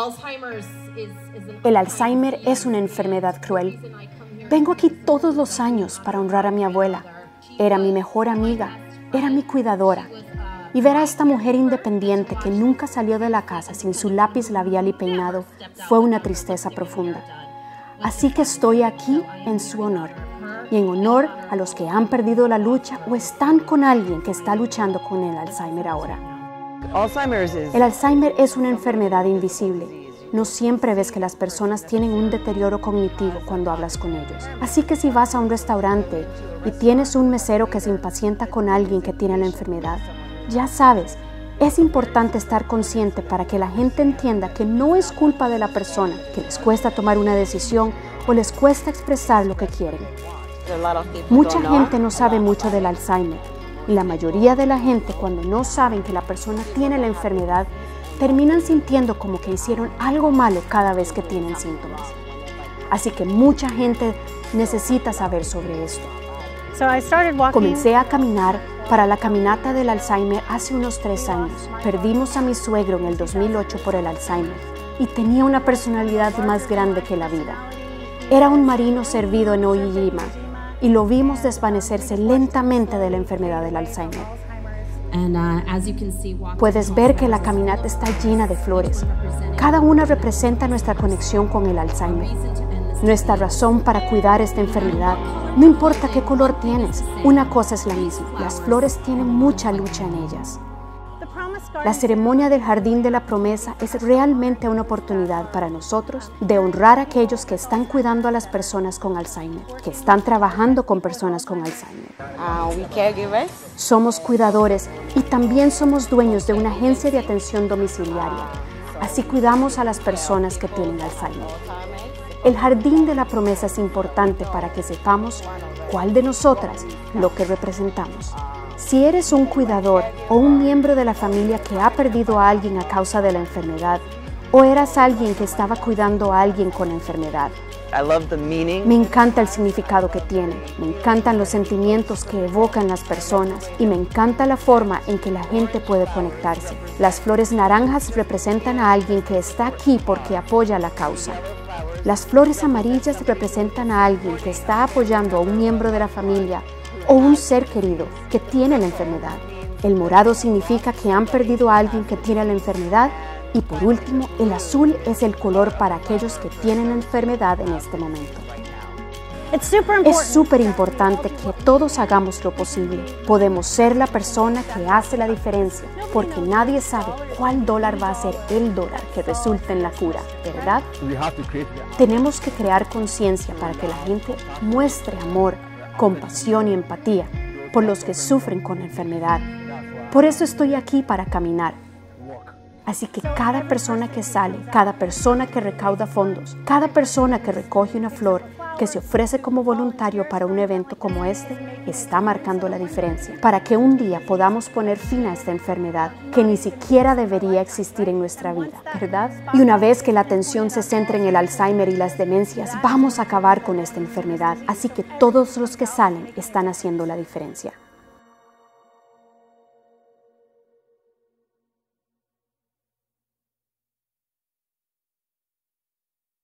El Alzheimer es una enfermedad cruel. Vengo aquí todos los años para honrar a mi abuela. Era mi mejor amiga, era mi cuidadora. Y ver a esta mujer independiente que nunca salió de la casa sin su lápiz labial y peinado fue una tristeza profunda. Así que estoy aquí en su honor y en honor a los que han perdido la lucha o están con alguien que está luchando con el Alzheimer ahora. El Alzheimer es una enfermedad invisible. No siempre ves que las personas tienen un deterioro cognitivo cuando hablas con ellos. Así que si vas a un restaurante y tienes un mesero que se impacienta con alguien que tiene la enfermedad, ya sabes, es importante estar consciente para que la gente entienda que no es culpa de la persona, que les cuesta tomar una decisión o les cuesta expresar lo que quieren. Mucha gente no sabe mucho del Alzheimer y la mayoría de la gente, cuando no saben que la persona tiene la enfermedad, terminan sintiendo como que hicieron algo malo cada vez que tienen síntomas. Así que mucha gente necesita saber sobre esto. Comencé a caminar para la caminata del Alzheimer hace unos 3 años. Perdimos a mi suegro en el 2008 por el Alzheimer y tenía una personalidad más grande que la vida. Era un marino servido en Ojima y lo vimos desvanecerse lentamente de la enfermedad del Alzheimer. Puedes ver que la caminata está llena de flores. Cada una representa nuestra conexión con el Alzheimer, nuestra razón para cuidar esta enfermedad. No importa qué color tienes, una cosa es la misma: las flores tienen mucha lucha en ellas. La ceremonia del Jardín de la Promesa es realmente una oportunidad para nosotros de honrar a aquellos que están cuidando a las personas con Alzheimer, que están trabajando con personas con Alzheimer. Somos cuidadores y también somos dueños de una agencia de atención domiciliaria. Así cuidamos a las personas que tienen Alzheimer. El Jardín de la Promesa es importante para que sepamos cuál de nosotras lo que representamos. Si eres un cuidador o un miembro de la familia que ha perdido a alguien a causa de la enfermedad, o eras alguien que estaba cuidando a alguien con la enfermedad, me encanta el significado que tiene, me encantan los sentimientos que evocan las personas y me encanta la forma en que la gente puede conectarse. Las flores naranjas representan a alguien que está aquí porque apoya la causa. Las flores amarillas representan a alguien que está apoyando a un miembro de la familia o un ser querido que tiene la enfermedad. El morado significa que han perdido a alguien que tiene la enfermedad. Y por último, el azul es el color para aquellos que tienen la enfermedad en este momento. Es súper importante que todos hagamos lo posible. Podemos ser la persona que hace la diferencia, porque nadie sabe cuál dólar va a ser el dólar que resulte en la cura, ¿verdad? Tenemos que crear conciencia para que la gente muestre amor, compasión y empatía por los que sufren con la enfermedad. Por eso estoy aquí para caminar. Así que cada persona que sale, cada persona que recauda fondos, cada persona que recoge una flor, que se ofrece como voluntario para un evento como este, está marcando la diferencia para que un día podamos poner fin a esta enfermedad que ni siquiera debería existir en nuestra vida, ¿verdad? Y una vez que la atención se centre en el Alzheimer y las demencias, vamos a acabar con esta enfermedad. Así que todos los que salen están haciendo la diferencia.